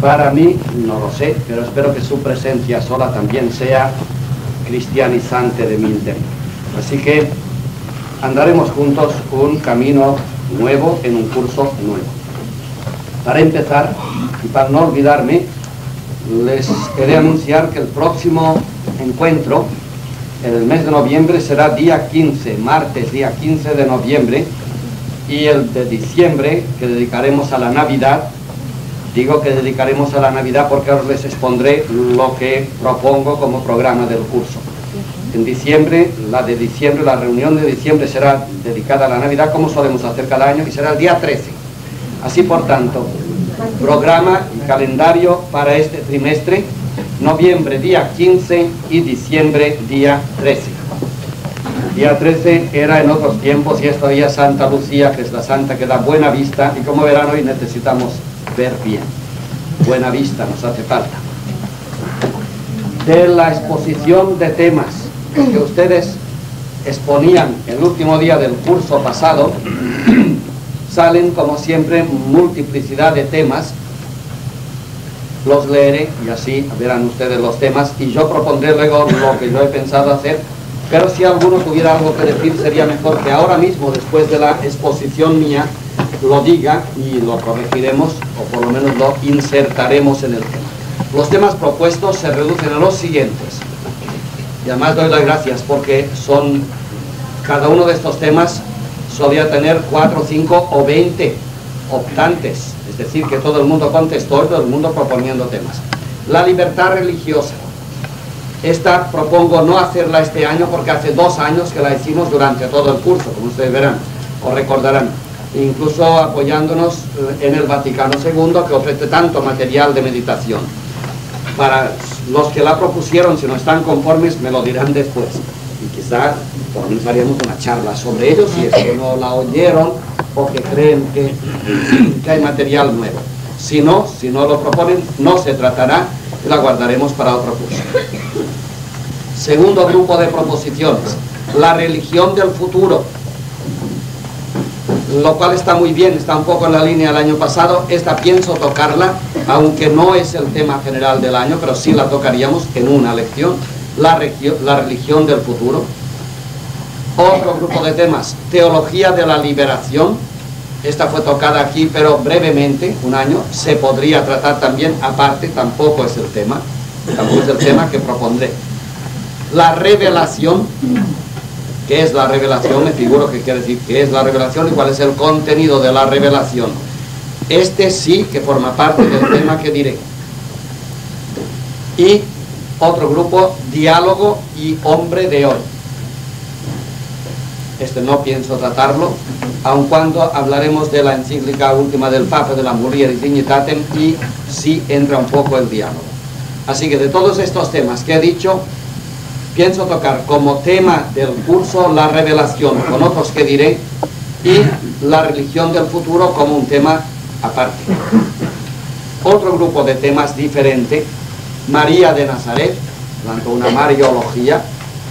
Para mí, no lo sé, pero espero que su presencia sola también sea cristianizante de mi interior. Así que andaremos juntos un camino nuevo en un curso nuevo. Para empezar, y para no olvidarme, les he de anunciar que el próximo encuentro, en el mes de noviembre, será día 15, martes, día 15 de noviembre, y el de diciembre, que dedicaremos a la Navidad. Digo que dedicaremos a la Navidad porque ahora les expondré lo que propongo como programa del curso. En diciembre, la reunión de diciembre será dedicada a la Navidad, como solemos hacer cada año, y será el día 13. Así, por tanto, programa y calendario para este trimestre: noviembre día 15 y diciembre día 13. Día 13 era en otros tiempos y es todavía Santa Lucía, que es la santa que da buena vista, y como verán, hoy necesitamos ver bien. Buena vista nos hace falta. De la exposición de temas que ustedes exponían el último día del curso pasado, salen como siempre multiplicidad de temas. Los leeré y así verán ustedes los temas, y yo propondré luego lo que yo he pensado hacer, pero si alguno tuviera algo que decir, sería mejor que ahora mismo, después de la exposición mía, lo diga y lo corregiremos, o por lo menos lo insertaremos en el tema. Los temas propuestos se reducen a los siguientes, y además doy las gracias porque cada uno de estos temas solía tener 4, 5 o 20 optantes, es decir, que todo el mundo contestó y todo el mundo proponiendo temas. La libertad religiosa. Esta propongo no hacerla este año porque hace 2 años que la hicimos durante todo el curso, como ustedes verán o recordarán, incluso apoyándonos en el Vaticano II, que ofrece tanto material de meditación. Para los que la propusieron, si no están conformes, me lo dirán después, y quizás por lo menos haríamos una charla sobre ello, si es que no la oyeron o que creen que hay material nuevo. Si no lo proponen, no se tratará y la guardaremos para otro curso. Segundo grupo de proposiciones: la religión del futuro, lo cual está muy bien, está un poco en la línea del año pasado. Esta pienso tocarla, aunque no es el tema general del año, pero sí la tocaríamos en una lección: la religión del futuro. Otro grupo de temas: teología de la liberación. Esta fue tocada aquí, pero brevemente, un año. Se podría tratar también aparte, tampoco es el tema que propondré. La revelación. ¿Qué es la revelación? Me figuro que quiere decir qué es la revelación y cuál es el contenido de la revelación. Este sí que forma parte del tema que diré. Y otro grupo: diálogo y hombre de hoy. Este no pienso tratarlo, aun cuando hablaremos de la encíclica última del Papa, de la Mulieris Dignitatem, y sí entra un poco el diálogo. Así que de todos estos temas que he dicho, pienso tocar como tema del curso la revelación, con otros que diré, y la religión del futuro como un tema aparte. Otro grupo de temas diferente: María de Nazaret, tanto una mariología.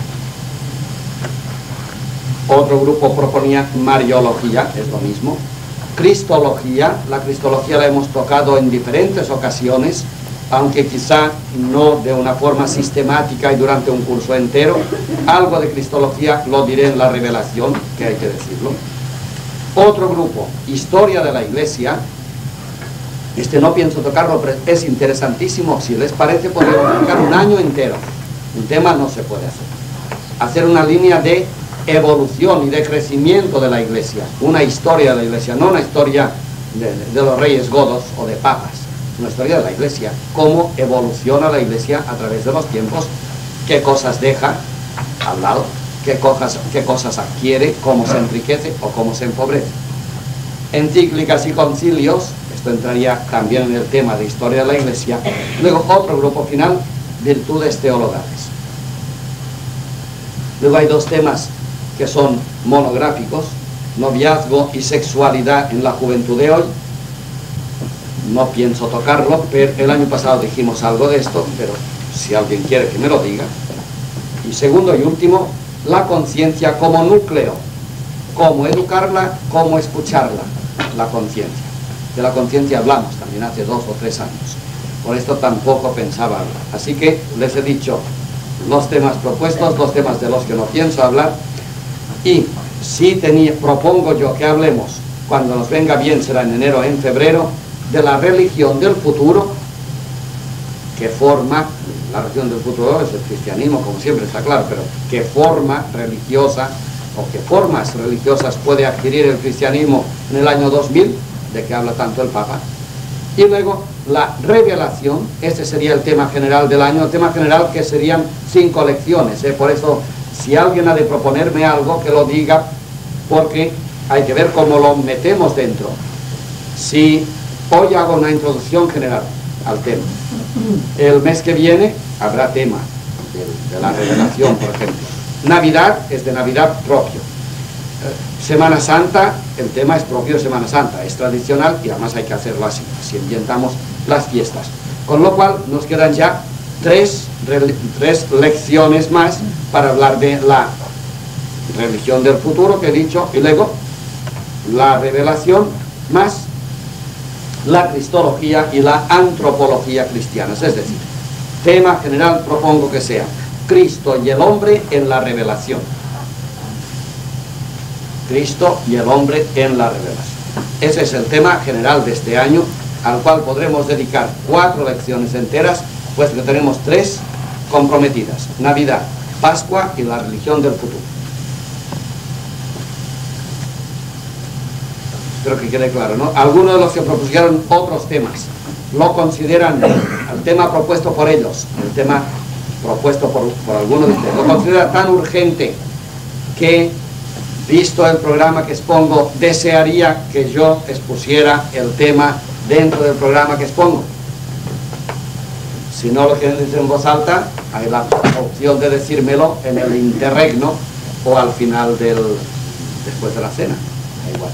Otro grupo proponía mariología, es lo mismo. Cristología. La cristología la hemos tocado en diferentes ocasiones, aunque quizá no de una forma sistemática y durante un curso entero. Algo de cristología lo diré en la revelación, que hay que decirlo. Otro grupo: historia de la Iglesia. Este no pienso tocarlo, pero es interesantísimo. Si les parece, podríamos dedicar un año entero. Un tema no se puede hacer una línea de evolución y de crecimiento de la Iglesia, una historia de la Iglesia, no una historia de los reyes godos o de papas, una historia de la Iglesia, cómo evoluciona la Iglesia a través de los tiempos, qué cosas deja al lado, qué cosas adquiere, cómo se enriquece o cómo se empobrece. Encíclicas y concilios, esto entraría también en el tema de historia de la Iglesia. Luego otro grupo final: virtudes teologales. Luego hay 2 temas que son monográficos: noviazgo y sexualidad en la juventud de hoy. No pienso tocarlo, pero el año pasado dijimos algo de esto, pero si alguien quiere que me lo diga. Y segundo y último: la conciencia como núcleo, cómo educarla, cómo escucharla. La conciencia, de la conciencia hablamos también hace 2 o 3 años. por esto tampoco pensaba hablar. Así que les he dicho los temas propuestos, los temas de los que no pienso hablar, y si propongo yo que hablemos, cuando nos venga bien, será en enero o en febrero, de la religión del futuro, que forma, la religión del futuro es el cristianismo, como siempre está claro, pero qué forma religiosa o qué formas religiosas puede adquirir el cristianismo en el año 2000, de que habla tanto el Papa. Y luego la revelación, este sería el tema general del año, el tema general que serían 5 lecciones, por eso si alguien ha de proponerme algo, que lo diga, porque hay que ver cómo lo metemos dentro. Si hoy hago una introducción general al tema, el mes que viene habrá tema de la revelación, por ejemplo. Navidad es de Navidad propio. Semana Santa, el tema es propio de Semana Santa, es tradicional y además hay que hacerlo así, si ambientamos las fiestas. Con lo cual nos quedan ya tres lecciones más para hablar de la religión del futuro que he dicho, y luego la revelación más la cristología y la antropología cristianas. Es decir, tema general propongo que sea Cristo y el hombre en la revelación. Cristo y el hombre en la revelación. Ese es el tema general de este año, al cual podremos dedicar 4 lecciones enteras, pues que tenemos 3 comprometidas: Navidad, Pascua y la religión del futuro. Espero que quede claro, ¿no? Algunos de los que propusieron otros temas lo consideran, el tema propuesto por ellos, el tema propuesto por algunos de ustedes, lo considera tan urgente que, visto el programa que expongo, desearía que yo expusiera el tema dentro del programa que expongo. Si no lo quieren decir en voz alta, hay la opción de decírmelo en el interregno o al final después de la cena, da igual.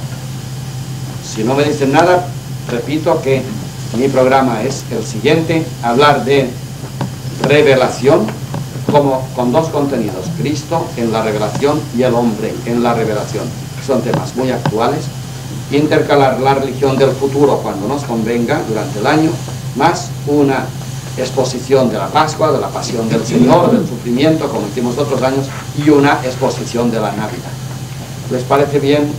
Si no me dicen nada, repito que mi programa es el siguiente: hablar de revelación con 2 contenidos: Cristo en la revelación y el hombre en la revelación. Son temas muy actuales. Intercalar la religión del futuro cuando nos convenga durante el año, más una exposición de la Pascua, de la pasión del Señor, del sufrimiento, como hicimos otros años, y una exposición de la Navidad. ¿Les parece bien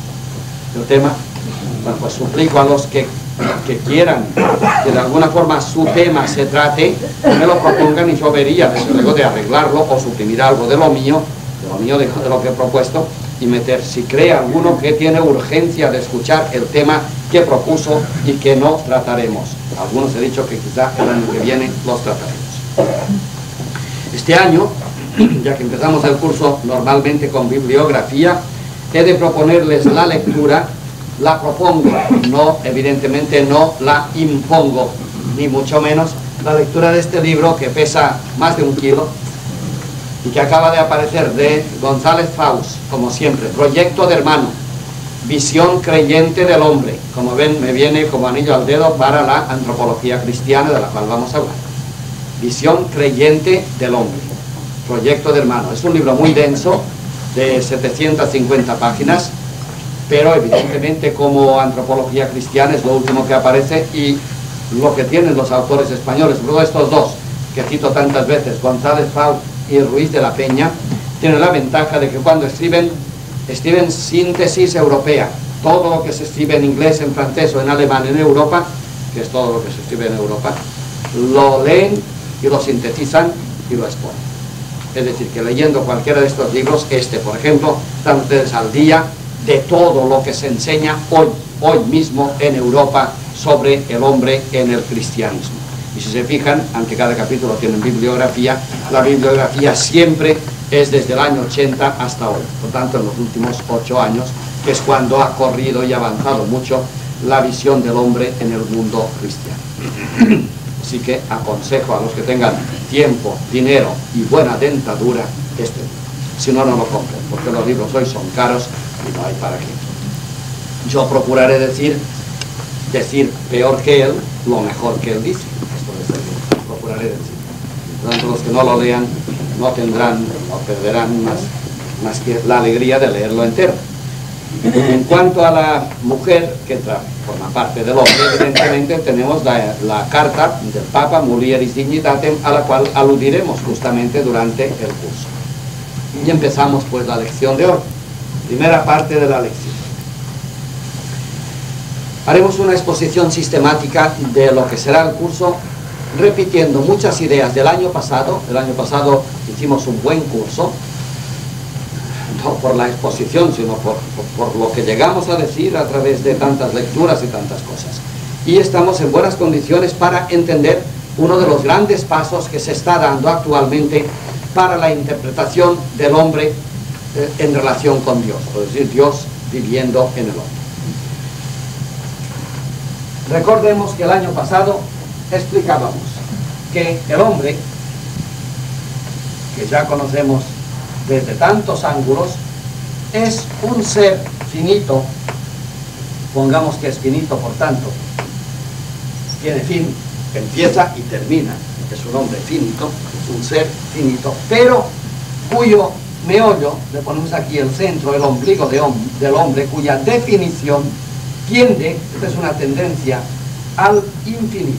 el tema? Bueno, pues suplico a los que quieran que de alguna forma su tema se trate, me lo propongan y yo vería, desde luego, de arreglarlo o suprimir algo de lo mío, de lo que he propuesto, y meter, si cree alguno que tiene urgencia de escuchar el tema que propuso y que no trataremos. Algunos he dicho que quizá el año que viene los trataremos. Este año, ya que empezamos el curso normalmente con bibliografía, he de proponerles la lectura. La propongo, no, evidentemente no la impongo, ni mucho menos, la lectura de este libro que pesa más de 1 kilo y que acaba de aparecer, de González Faust, como siempre, Proyecto de Hermano, Visión creyente del hombre. Como ven, me viene como anillo al dedo para la antropología cristiana, de la cual vamos a hablar. Visión creyente del hombre, Proyecto de Hermano. Es un libro muy denso, de 750 páginas, pero evidentemente como antropología cristiana es lo último que aparece, y lo que tienen los autores españoles, sobre todo estos 2 que cito tantas veces, González Faust y Ruiz de la Peña, tienen la ventaja de que cuando escriben síntesis europea. Todo lo que se escribe en inglés, en francés o en alemán en Europa, que es todo lo que se escribe en Europa, lo leen y lo sintetizan y lo exponen. Es decir, que leyendo cualquiera de estos libros, por ejemplo, están ustedes al día de todo lo que se enseña hoy mismo en Europa sobre el hombre en el cristianismo. Y si se fijan, ante cada capítulo tienen bibliografía. La bibliografía siempre es desde el año 80 hasta hoy, por tanto en los últimos 8 años, que es cuando ha corrido y avanzado mucho la visión del hombre en el mundo cristiano. Así que aconsejo a los que tengan tiempo, dinero y buena dentadura este libro. Si no, no lo compren, porque los libros hoy son caros y no hay para qué. Yo procuraré decir peor que él, lo mejor que él dice. Esto es el libro, procuraré decir. Por tanto, los que no lo lean no perderán más que la alegría de leerlo entero. En cuanto a la mujer, que forma parte del hombre, evidentemente tenemos la carta del Papa Mulieris Dignitatem, a la cual aludiremos justamente durante el curso. Y empezamos pues la lección de hoy, primera parte de la lección. Haremos una exposición sistemática de lo que será el curso, repitiendo muchas ideas del año pasado. El año pasado hicimos un buen curso, no por la exposición, sino por lo que llegamos a decir a través de tantas lecturas y tantas cosas. Y estamos en buenas condiciones para entender uno de los grandes pasos que se está dando actualmente para la interpretación del hombre en relación con Dios, es decir, Dios viviendo en el hombre. Recordemos que el año pasado explicábamos que el hombre, que ya conocemos desde tantos ángulos, es un ser finito, pongamos que es finito, por tanto, tiene fin, empieza y termina, es un hombre finito, es un ser finito, pero cuyo meollo, le ponemos aquí el centro, el ombligo del hombre, cuya definición tiende, esta es una tendencia, al infinito.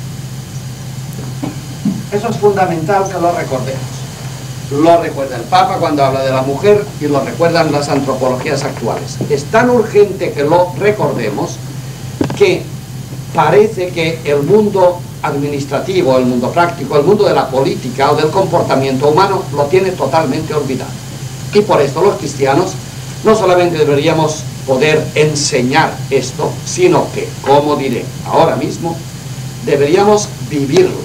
Eso es fundamental que lo recordemos. Lo recuerda el Papa cuando habla de la mujer y lo recuerdan las antropologías actuales. Es tan urgente que lo recordemos que parece que el mundo administrativo, el mundo práctico, el mundo de la política o del comportamiento humano lo tiene totalmente olvidado. Y por esto los cristianos no solamente deberíamos poder enseñar esto, sino que, como diré ahora mismo, deberíamos vivirlo.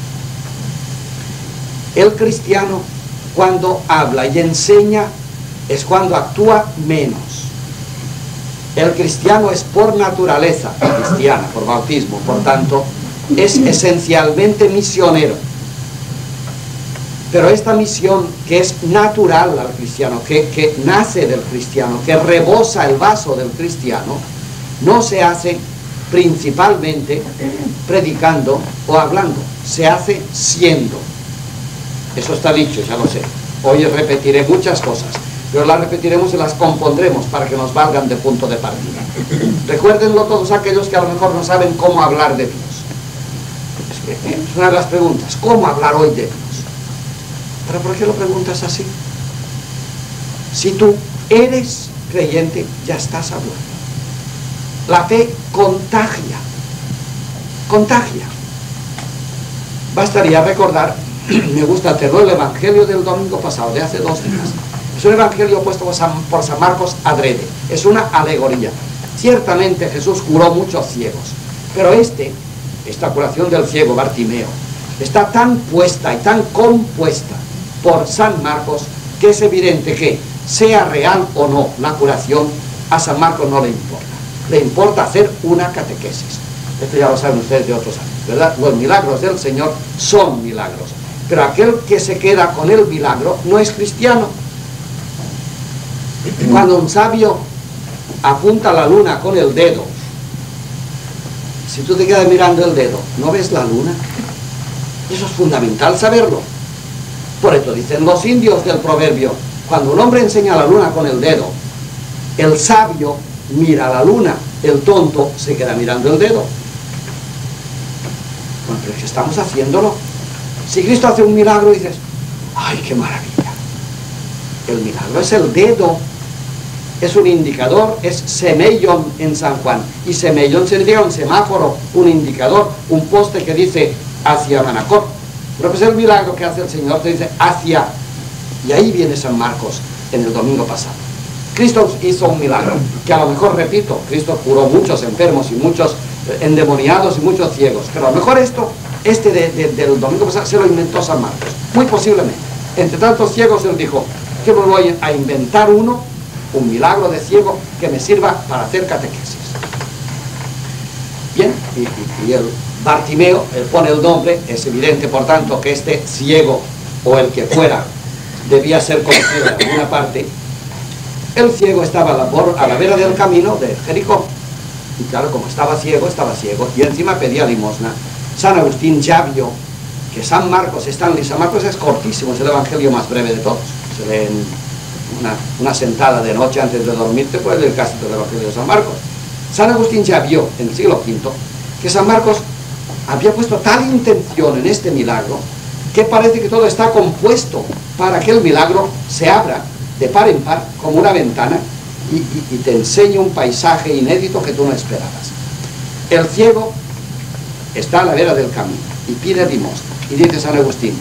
El cristiano, cuando habla y enseña, es cuando actúa menos. El cristiano es por naturaleza cristiana, por bautismo, por tanto, es esencialmente misionero. Pero esta misión que es natural al cristiano, que nace del cristiano, que rebosa el vaso del cristiano, no se hace principalmente predicando o hablando, se hace siendo. Eso está dicho, ya lo sé. Hoy repetiré muchas cosas, pero las repetiremos y las compondremos para que nos valgan de punto de partida. Recuérdenlo todos aquellos que a lo mejor no saben cómo hablar de Dios. Es una de las preguntas, ¿cómo hablar hoy de Dios? ¿Pero por qué lo preguntas así? Si tú eres creyente, ya estás hablando. La fe contagia. Contagia. Bastaría recordar, me gusta hacerlo, el evangelio del domingo pasado, de hace 2 días. Es un evangelio puesto por San Marcos adrede. Es una alegoría. Ciertamente Jesús curó muchos ciegos, pero esta curación del ciego Bartimeo está tan puesta y tan compuesta por San Marcos que es evidente que, sea real o no la curación, a San Marcos no le importa. Le importa hacer una catequesis. Esto ya lo saben ustedes de otros años, ¿verdad? Los milagros del Señor son milagros, pero aquel que se queda con el milagro no es cristiano. Cuando un sabio apunta a la luna con el dedo, si tú te quedas mirando el dedo, ¿no ves la luna? Eso es fundamental saberlo. Por esto dicen los indios del proverbio, cuando un hombre enseña la luna con el dedo, el sabio mira la luna, el tonto se queda mirando el dedo. Bueno, pero es que estamos haciéndolo. Si Cristo hace un milagro, dices, ¡ay, qué maravilla! El milagro es el dedo, es un indicador, es semellón en San Juan. Y semellón significa un semáforo, un indicador, un poste que dice hacia Manacor. Pero pues el milagro que hace el Señor te dice hacia, y ahí viene San Marcos en el domingo pasado. Cristo hizo un milagro, que a lo mejor, repito, Cristo curó muchos enfermos y muchos endemoniados y muchos ciegos, pero a lo mejor del domingo pasado se lo inventó San Marcos, muy posiblemente. Entre tantos ciegos él dijo, que me voy a inventar un milagro de ciego que me sirva para hacer catequesis. Bien, y el Bartimeo, él pone el nombre, es evidente por tanto que este ciego, o el que fuera, debía ser conocido de alguna parte. El ciego estaba a la vera del camino de Jericó, y claro, como estaba ciego, y encima pedía limosna. San Agustín ya vio que San Marcos es cortísimo, es el evangelio más breve de todos. Se lee en una sentada de noche antes de dormir, te puedes leer casi todo el evangelio de San Marcos. San Agustín ya vio en el siglo V que San Marcos había puesto tal intención en este milagro que parece que todo está compuesto para que el milagro se abra de par en par como una ventana y te enseñe un paisaje inédito que tú no esperabas. El ciego está a la vera del camino y pide limosna. Y dice San Agustín,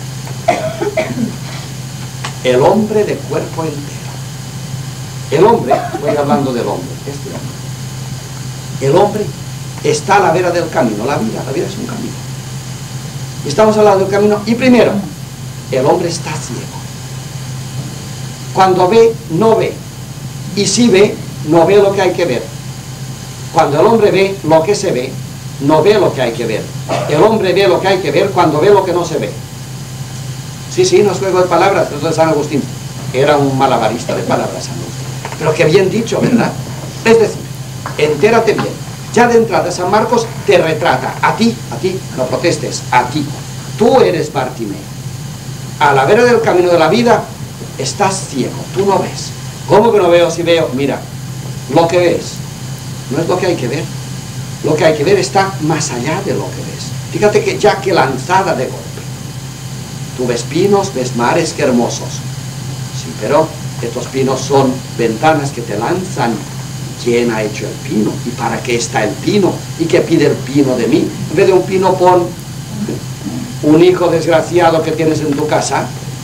el hombre de cuerpo entero. El hombre, voy hablando del hombre, este hombre. El hombre está a la vera del camino. La vida es un camino. Estamos al lado del camino y primero, el hombre está ciego. Cuando ve, no ve. Y si ve, no ve lo que hay que ver. Cuando el hombre ve lo que se ve, no ve lo que hay que ver. El hombre ve lo que hay que ver cuando ve lo que no se ve. Sí, no es juego de palabras, eso es San Agustín. Era un malabarista de palabras, San Agustín. Pero que bien dicho, ¿verdad? Es decir, entérate bien. Ya de entrada San Marcos te retrata a ti, no protestes, a ti. Tú eres Bartimeo. A la vera del camino de la vida estás ciego, tú no ves. ¿Cómo que no veo si veo? Mira, lo que ves no es lo que hay que ver. Lo que hay que ver está más allá de lo que ves. Fíjate que ya que lanzada de golpe. Tú ves pinos, ves mares, qué hermosos. Sí, pero estos pinos son ventanas que te lanzan. ¿Quién ha hecho el pino? ¿Y para qué está el pino? ¿Y qué pide el pino de mí? En vez de un pino, pon un hijo desgraciado que tienes en tu casa.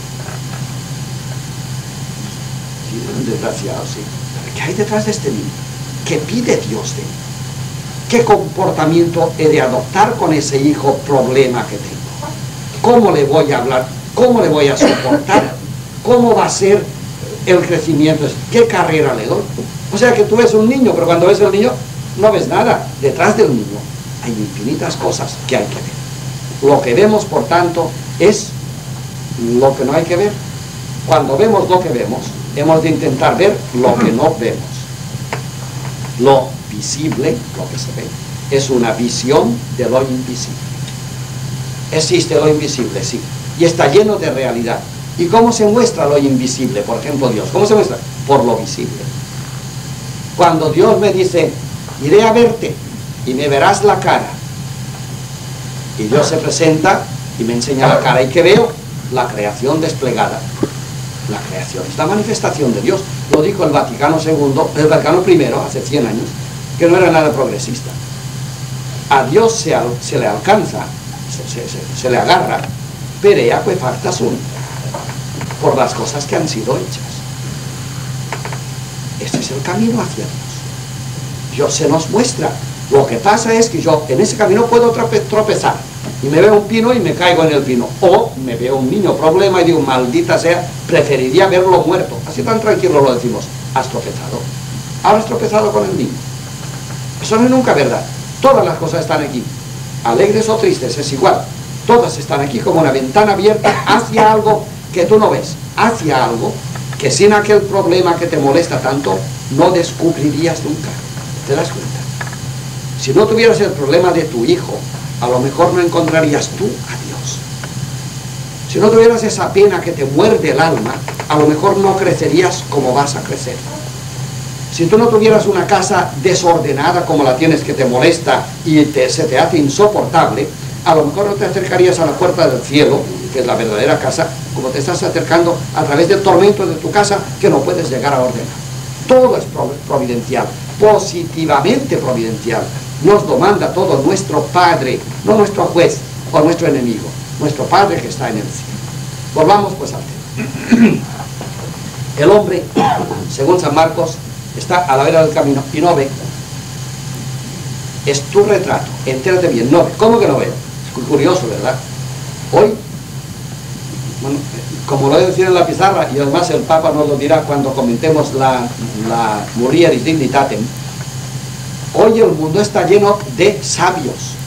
Sí, un desgraciado, sí. ¿Qué hay detrás de este niño? ¿Qué pide Dios de mí? ¿Qué comportamiento he de adoptar con ese hijo problema que tengo? ¿Cómo le voy a hablar? ¿Cómo le voy a soportar? ¿Cómo va a ser el crecimiento? ¿Qué carrera le doy? O sea que tú ves un niño, pero cuando ves el niño no ves nada. Detrás del niño hay infinitas cosas que hay que ver. Lo que vemos, por tanto, es lo que no hay que ver. Cuando vemos lo que vemos, hemos de intentar ver lo que no vemos. Lo visible, lo que se ve, es una visión de lo invisible. Existe lo invisible, sí, y está lleno de realidad. ¿Y cómo se muestra lo invisible? Por ejemplo, Dios. ¿Cómo se muestra? Por lo visible. Cuando Dios me dice, iré a verte y me verás la cara, y Dios se presenta y me enseña la cara, ¿y qué veo? La creación desplegada. La creación es la manifestación de Dios. Lo dijo el Vaticano I, hace 100 años, que no era nada progresista. A Dios se le alcanza, se le agarra, perea que facta sunt, por las cosas que han sido hechas. Este es el camino hacia Dios. Dios se nos muestra. Lo que pasa es que yo en ese camino puedo tropezar y me veo un pino y me caigo en el pino, o me veo un niño problema y digo, maldita sea, preferiría verlo muerto. Así tan tranquilo lo decimos. Has tropezado. Ahora has tropezado con el niño. Eso no es nunca verdad. Todas las cosas están aquí, alegres o tristes, es igual. Todas están aquí como una ventana abierta hacia algo que tú no ves, hacia algo que sin aquel problema que te molesta tanto no descubrirías nunca. ¿Te das cuenta? Si no tuvieras el problema de tu hijo, a lo mejor no encontrarías tú a Dios. Si no tuvieras esa pena que te muerde el alma, a lo mejor no crecerías como vas a crecer. Si tú no tuvieras una casa desordenada como la tienes, que te molesta y se te hace insoportable, a lo mejor no te acercarías a la puerta del cielo, que es la verdadera casa, como te estás acercando a través del tormento de tu casa que no puedes llegar a ordenar. Todo es providencial, positivamente providencial. Nos lo manda todo nuestro Padre, no nuestro juez o nuestro enemigo, nuestro Padre que está en el cielo. Volvamos pues al tema. El hombre, según San Marcos, está a la vera del camino y no ve. Es tu retrato, entérate bien, no ve. ¿Cómo que no ve? Es curioso, ¿verdad? Hoy, bueno, como lo he de decir en la pizarra, y además el Papa nos lo dirá cuando comentemos la Mulieris Dignitatem, hoy el mundo está lleno de sabios.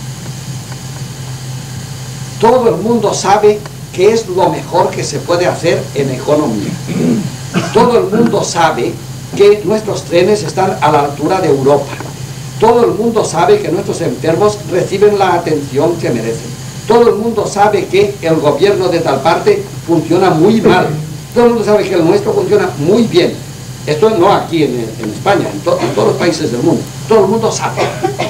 Todo el mundo sabe qué es lo mejor que se puede hacer en economía. Todo el mundo sabe que nuestros trenes están a la altura de Europa. Todo el mundo sabe que nuestros enfermos reciben la atención que merecen. Todo el mundo sabe que el gobierno de tal parte funciona muy mal. Todo el mundo sabe que el nuestro funciona muy bien. Esto no aquí en España, en todos los países del mundo. Todo el mundo sabe.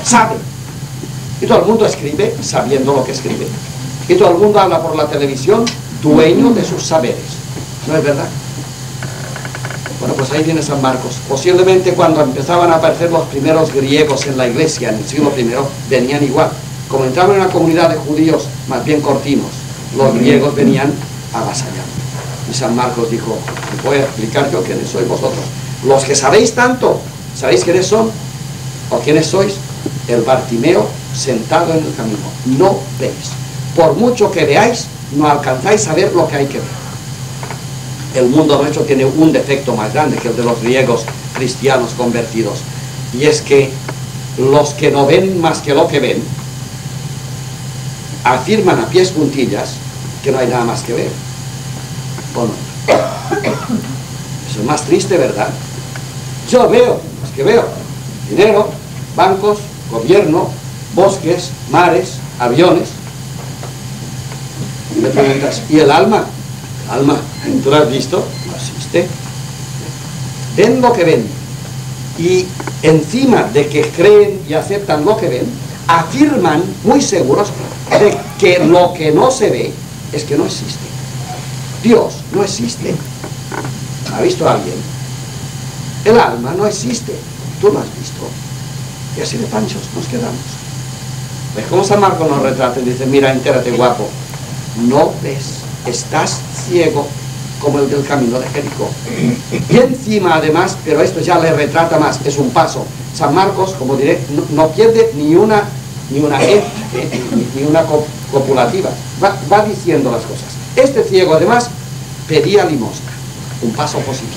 Y todo el mundo escribe sabiendo lo que escribe. Y todo el mundo habla por la televisión dueño de sus saberes. ¿No es verdad? Bueno, pues ahí viene San Marcos. Posiblemente cuando empezaban a aparecer los primeros griegos en la iglesia, en el siglo I, venían igual. Como entraban en una comunidad de judíos más bien cortinos, los griegos venían avasallando. Y San Marcos dijo, voy a explicar yo quiénes sois vosotros. Los que sabéis tanto, ¿sabéis quiénes son? ¿O quiénes sois? El Bartimeo sentado en el camino. No veis. Por mucho que veáis, no alcanzáis a ver lo que hay que ver. El mundo nuestro tiene un defecto más grande que el de los griegos cristianos convertidos. Y es que los que no ven más que lo que ven, afirman a pies juntillas que no hay nada más que ver. ¿O no? Eso es más triste, ¿verdad? Yo veo, más que veo, dinero, bancos, gobierno, bosques, mares, aviones. Y me preguntas, ¿y el alma? El alma, ¿tú lo has visto? No existe. Ven lo que ven. Y encima de que creen y aceptan lo que ven, afirman muy seguros de que lo que no se ve es que no existe. Dios no existe. ¿Ha visto alguien? El alma no existe. Tú lo has visto. Y así de panchos nos quedamos. ¿Ves cómo San Marcos nos retrata y dice, mira, entérate, guapo, no ves, estás ciego como el del camino de Jericó? Y encima, además, pero esto ya le retrata más, es un paso. San Marcos, como diré, no pierde ni una ni una copulativa. Va diciendo las cosas. Este ciego, además, pedía limosna, un paso positivo.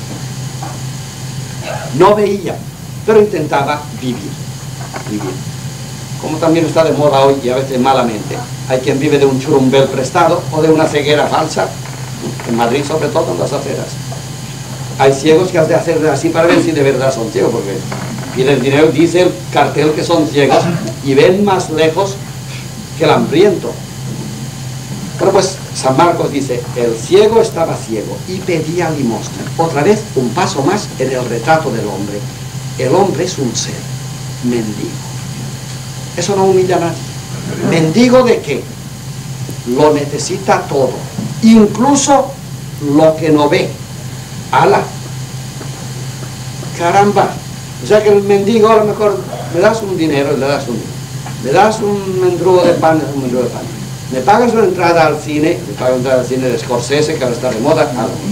No veía, pero intentaba vivir. Como también está de moda hoy, y a veces malamente, hay quien vive de un churumbel prestado o de una ceguera falsa, en Madrid sobre todo en las aceras. Hay ciegos que has de hacer así para ver si de verdad son ciegos, porque piden dinero, dice el cartel que son ciegos y ven más lejos que el hambriento. Bueno, pues San Marcos dice, el ciego estaba ciego y pedía limosna. Otra vez, un paso más en el retrato del hombre. El hombre es un ser mendigo. Eso no humilla a nadie. ¿Mendigo de qué? Lo necesita todo, incluso lo que no ve. ¡Hala! ¡Caramba! O sea que el mendigo a lo mejor me das un dinero, me das un mendrugo de pan, me pagas una entrada al cine, me pagas una entrada al cine de Scorsese, que ahora está de moda,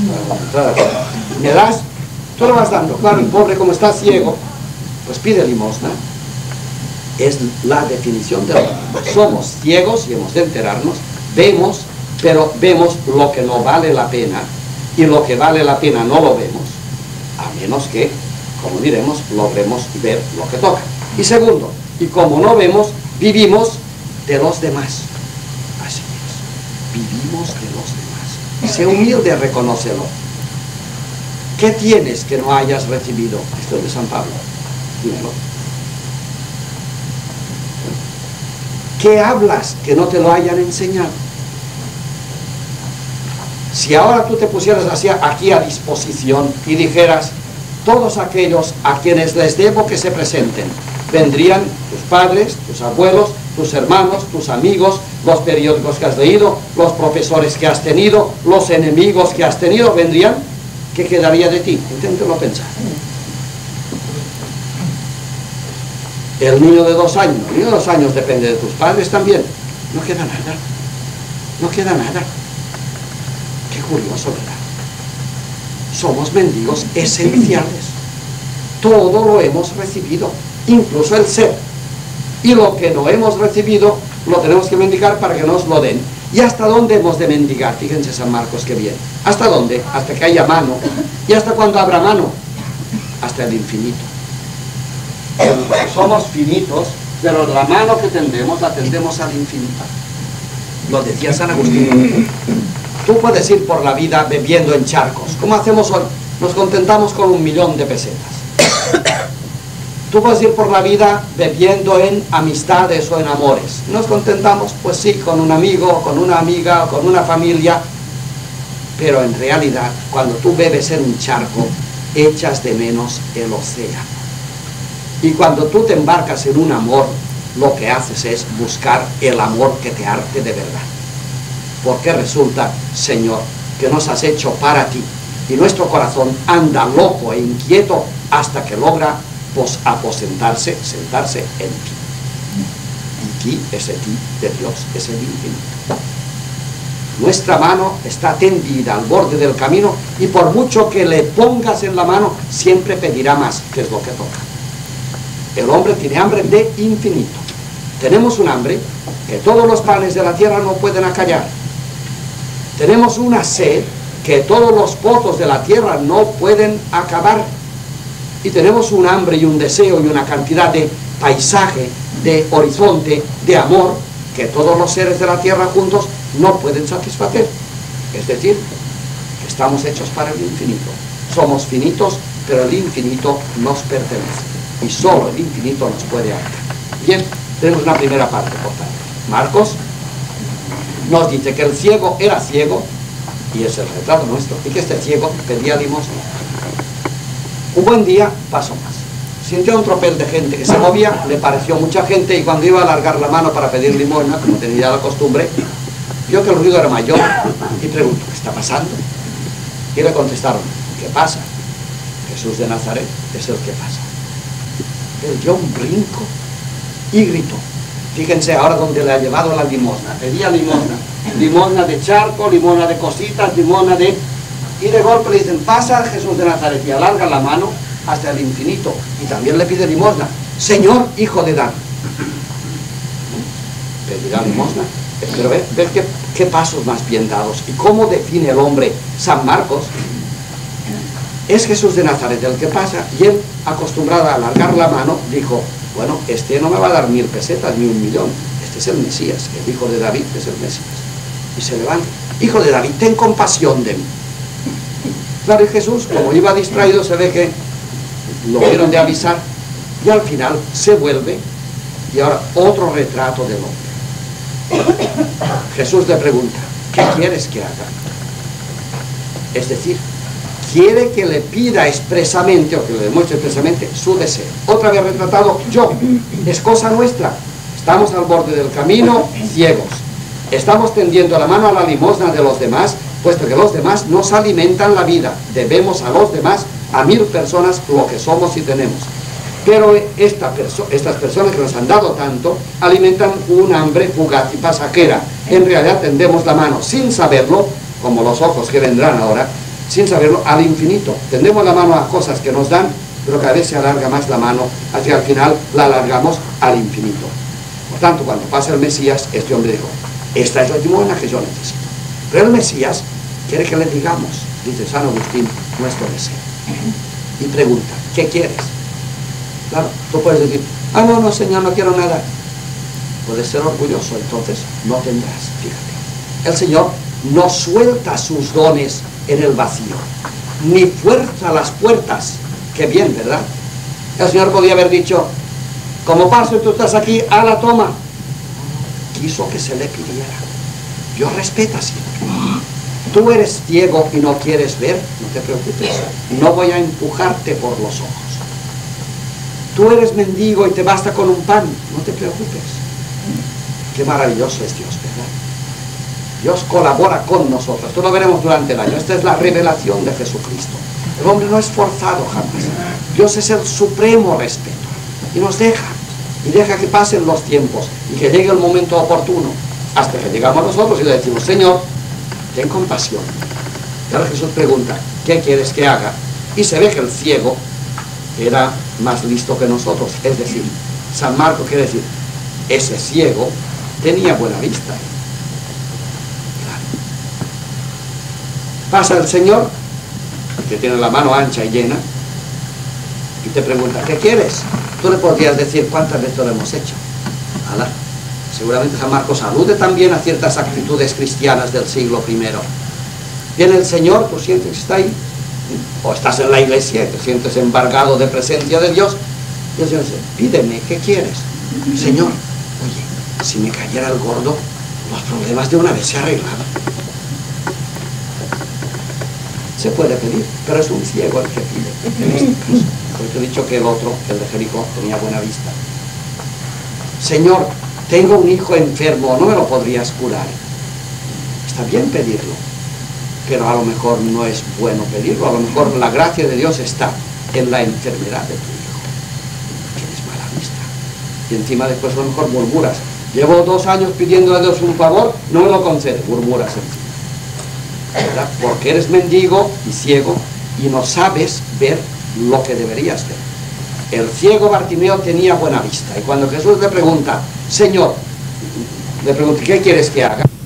me das, tú lo vas dando. Claro, el pobre como está ciego, pues pide limosna. Es la definición de lo que somos ciegos y hemos de enterarnos, vemos, pero vemos lo que no vale la pena, y lo que vale la pena no lo vemos, a menos que, como diremos, logremos ver lo que toca. Y segundo, y como no vemos, vivimos de los demás. Así es, vivimos de los demás. Sé humilde, reconócelo. ¿Qué tienes que no hayas recibido? Esto es de San Pablo. Dímelo. ¿Qué hablas que no te lo hayan enseñado? Si ahora tú te pusieras así aquí a disposición y dijeras, todos aquellos a quienes les debo que se presenten, vendrían tus padres, tus abuelos, tus hermanos, tus amigos, los periódicos que has leído, los profesores que has tenido, los enemigos que has tenido, vendrían, ¿qué quedaría de ti? Inténtelo pensar. El niño de 2 años, el niño de 2 años depende de tus padres también. No queda nada, no queda nada. Qué curioso, ¿verdad? Somos mendigos esenciales. Todo lo hemos recibido, incluso el ser. Y lo que no hemos recibido, lo tenemos que mendigar para que nos lo den. ¿Y hasta dónde hemos de mendigar? Fíjense San Marcos qué bien. ¿Hasta dónde? Hasta que haya mano. ¿Y hasta cuándo habrá mano? Hasta el infinito. Somos finitos, pero la mano que tendemos la tendemos al infinito. Lo decía San Agustín. Tú puedes ir por la vida bebiendo en charcos. ¿Cómo hacemos hoy? Nos contentamos con 1.000.000 de pesetas. Tú puedes ir por la vida bebiendo en amistades o en amores. Nos contentamos, pues sí, con un amigo, con una amiga, o con una familia. Pero en realidad, cuando tú bebes en un charco, echas de menos el océano. Y cuando tú te embarcas en un amor, lo que haces es buscar el amor que te arte de verdad. Porque resulta, Señor, que nos has hecho para ti, y nuestro corazón anda loco e inquieto hasta que logra sentarse en ti. Y ti, ese ti de Dios, es el infinito. Nuestra mano está tendida al borde del camino, y por mucho que le pongas en la mano, siempre pedirá más, que es lo que toca. El hombre tiene hambre de infinito. Tenemos un hambre que todos los panes de la tierra no pueden acallar. Tenemos una sed que todos los pozos de la tierra no pueden acabar. Y tenemos un hambre y un deseo y una cantidad de paisaje, de horizonte, de amor, que todos los seres de la tierra juntos no pueden satisfacer. Es decir, que estamos hechos para el infinito. Somos finitos, pero el infinito nos pertenece. Y solo el infinito nos puede hartar. Bien, tenemos una primera parte, por tanto. Marcos nos dice que el ciego era ciego, y es el retrato nuestro, y que este ciego pedía limosna. Un buen día pasó más. Sintió un tropel de gente que se movía, le pareció mucha gente, y cuando iba a alargar la mano para pedir limosna, como tenía la costumbre, vio que el ruido era mayor y preguntó: ¿qué está pasando? Y le contestaron: ¿qué pasa? Jesús de Nazaret es el que pasa. Él dio un brinco y gritó. Fíjense ahora donde le ha llevado la limosna. Pedía limosna. Limosna de charco, limosna de cositas, limosna de... Y de golpe le dicen: pasa Jesús de Nazaret, y alarga la mano hasta el infinito. Y también le pide limosna. Señor, hijo de David. Pedirá limosna. Pero ver qué pasos más bien dados. Y cómo define el hombre San Marcos. Es Jesús de Nazaret el que pasa, y él, acostumbrado a alargar la mano, dijo: bueno, este no me va a dar 1000 pesetas ni 1.000.000, este es el Mesías, el hijo de David es el Mesías. Y se levanta: hijo de David, ten compasión de mí. Claro, y Jesús, como iba distraído, se ve que lo vieron de avisar, y al final se vuelve, y ahora otro retrato del hombre. Jesús le pregunta: ¿qué quieres que haga? Es decir, quiere que le pida expresamente, o que le demuestre expresamente, su deseo. Otra vez retratado yo. Es cosa nuestra. Estamos al borde del camino, ciegos. Estamos tendiendo la mano a la limosna de los demás, puesto que los demás nos alimentan la vida. Debemos a los demás, a 1000 personas, lo que somos y tenemos. Pero estas personas que nos han dado tanto, alimentan un hambre fugaz y pasajera. En realidad tendemos la mano sin saberlo, como los ojos que vendrán ahora, sin saberlo, al infinito. Tendemos la mano a cosas que nos dan, pero cada vez se alarga más la mano, hacia el final la alargamos al infinito. Por tanto, cuando pasa el Mesías, este hombre dijo: esta es la limosna que yo necesito. Pero el Mesías quiere que le digamos, dice San Agustín, nuestro deseo. Y pregunta: ¿qué quieres? Claro, tú puedes decir: ah, no, Señor, no quiero nada. Puedes ser orgulloso, entonces no tendrás. Fíjate, el Señor no suelta sus dones en el vacío, ni fuerza las puertas. Qué bien, ¿verdad? El Señor podía haber dicho: como paso tú estás aquí, a la toma. Quiso que se le pidiera. Dios respeta siempre. Tú eres ciego y no quieres ver, no te preocupes, no voy a empujarte por los ojos. Tú eres mendigo y te basta con un pan, no te preocupes. Qué maravilloso es Dios, ¿verdad? Dios colabora con nosotros. Esto lo veremos durante el año. Esta es la revelación de Jesucristo. El hombre no es forzado jamás. Dios es el supremo respeto. Y nos deja. Y deja que pasen los tiempos. Y que llegue el momento oportuno. Hasta que llegamos nosotros y le decimos: Señor, ten compasión. Y ahora Jesús pregunta: ¿qué quieres que haga? Y se ve que el ciego era más listo que nosotros. Es decir, San Marcos quiere decir, ese ciego tenía buena vista. Pasa el Señor, que tiene la mano ancha y llena, y te pregunta: ¿qué quieres? Tú le podrías decir: ¿cuántas veces lo hemos hecho? ¿Ala? Seguramente San Marcos alude también a ciertas actitudes cristianas del siglo I. Viene el Señor, tú sientes que está ahí, o estás en la iglesia y te sientes embargado de presencia de Dios, y el Señor dice: pídeme, ¿qué quieres? Señor, oye, si me cayera el gordo, los problemas de una vez se arreglaban. Se puede pedir, pero es un ciego el que pide en este caso. Porque he dicho que el otro, el de Jericó, tenía buena vista. Señor, tengo un hijo enfermo, ¿no me lo podrías curar? Está bien pedirlo, pero a lo mejor no es bueno pedirlo. A lo mejor la gracia de Dios está en la enfermedad de tu hijo. Tienes mala vista. Y encima después a lo mejor murmuras. Llevo 2 años pidiendo a Dios un favor, no me lo concede. Murmuras encima, ¿verdad? Porque eres mendigo y ciego y no sabes ver lo que deberías ver. El ciego Bartimeo tenía buena vista, y cuando Jesús le pregunta, Señor, le pregunta, ¿qué quieres que haga?